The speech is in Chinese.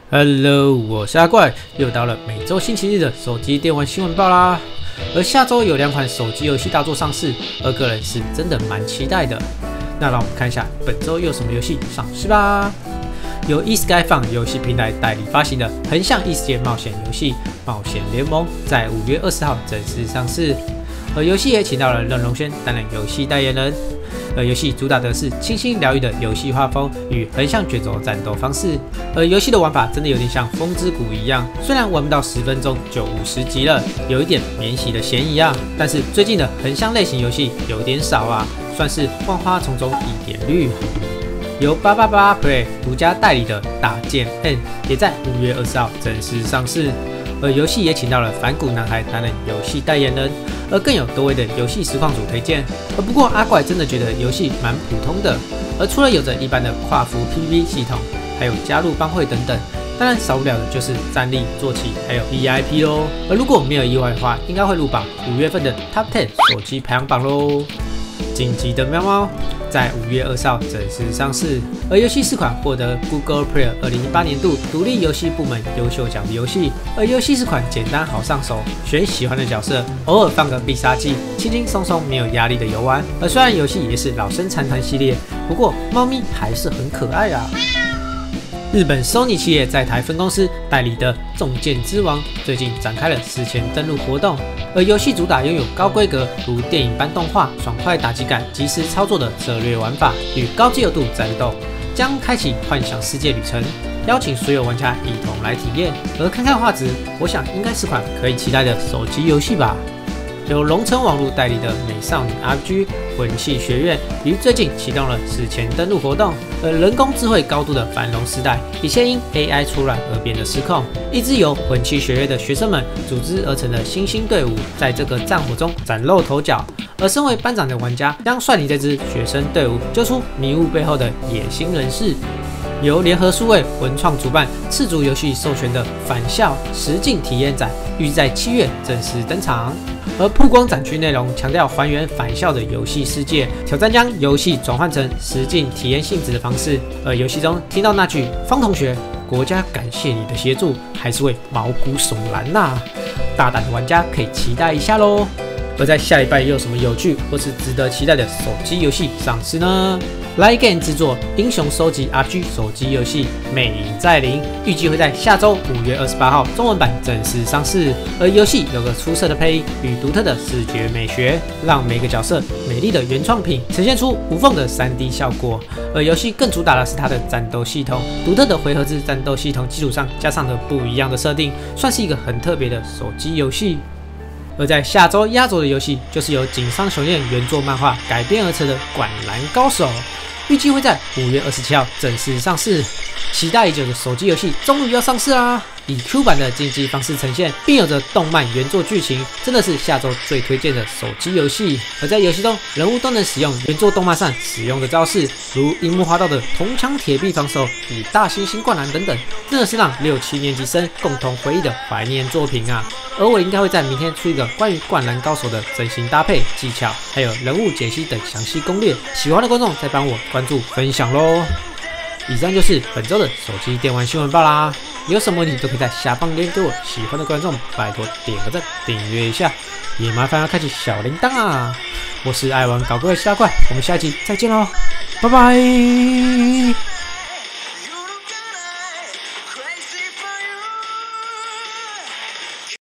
Hello， 我是阿怪，又到了每周星期日的手机电玩新闻报啦。而下周有2款手机游戏大作上市，而个人是真的蛮期待的。那让我们看一下本周又有什么游戏上市吧。由 eSkyFun 游戏平台代理发行的横向异世界冒险游戏《冒险联盟》在5月20号正式上市，而游戏也请到了任龙轩担任游戏代言人。而游戏主打的是清新疗愈的游戏画风与横向卷轴战斗方式，而游戏的玩法真的有点像风之谷一样，虽然玩不到10分钟就50级了，有一点免洗的嫌疑啊。但是最近的横向类型游戏有点少啊，算是万花丛中一点绿。由888Play 独家代理的大剑 N 也在5月20号正式上市，而游戏也请到了反骨男孩担任游戏代言人，而更有多位的游戏实况组推荐。不过阿怪真的觉得游戏蛮普通的，而除了有着一般的跨服 PVP 系统，还有加入帮会等等，当然少不了的就是战力、坐骑还有 VIP 咯。而如果没有意外的话，应该会入榜5月份的 Top 10手机排行榜咯。晋级的喵猫在5月20号正式上市，而游戏4款获得 Google Play 2018年度独立游戏部门优秀奖的游戏，而游戏4款简单好上手，选喜欢的角色，偶尔放个必杀技，轻轻松松没有压力的游玩。而虽然游戏也是老生常谈系列，不过猫咪还是很可爱啊。日本 Sony 企业在台分公司代理的《重剑之王》最近展开了事前登录活动，而游戏主打拥有高规格如电影般动画、爽快打击感、即时操作的策略玩法与高自由度战斗，将开启幻想世界旅程，邀请所有玩家一同来体验。而看看画质，我想应该是款可以期待的手机游戏吧。由龙城网络代理的美少女 RPG 魂系学院于最近启动了事前登录活动，而人工智慧高度的繁荣时代，一切因 AI 出乱而变得失控。一支由魂系学院的学生们组织而成的新兴队伍，在这个战火中崭露头角。而身为班长的玩家将率领这支学生队伍，揪出迷雾背后的野心人士。由联合数位文创主办、赤足游戏授权的返校实境体验展，预计在7月正式登场。而曝光展区内容强调还原返校的游戏世界，挑战将游戏转换成实境体验性质的方式。而游戏中听到那句“方同学，国家感谢你的协助”，还是会毛骨悚然呐。大胆的玩家可以期待一下咯。而在下礼拜又有什么有趣或是值得期待的手机游戏上市呢？Ligame 制作英雄收集 RPG 手机游戏《魅影再临》，预计会在下周5月28号中文版正式上市。而游戏有个出色的配音与独特的视觉美学，让每个角色美丽的原创品呈现出无缝的 3D 效果。而游戏更主打的是它的战斗系统，独特的回合制战斗系统基础上加上了不一样的设定，算是一个很特别的手机游戏。而在下周压轴的游戏，就是由井上雄彦原作漫画改编而成的《灌篮高手》，预计会在5月27号正式上市。期待已久的手机游戏终于要上市啦！以 Q 版的竞技方式呈现，并有着动漫原作剧情，真的是下周最推荐的手机游戏。而在游戏中，人物都能使用原作动漫上使用的招式，如樱木花道的铜墙铁壁防守与大猩猩灌篮等等，真的是让6、7年级生共同回忆的怀念作品啊！而我应该会在明天出一个关于灌篮高手的整形搭配技巧，还有人物解析等详细攻略，喜欢的观众再帮我关注分享咯。以上就是本周的手机电玩新闻报啦，有什么问题都可以在下方留言给我，喜欢的观众拜托点个赞，订阅一下，也麻烦要开启小铃铛啊！我是爱玩搞怪的阿怪，我们下一集再见喽，拜拜。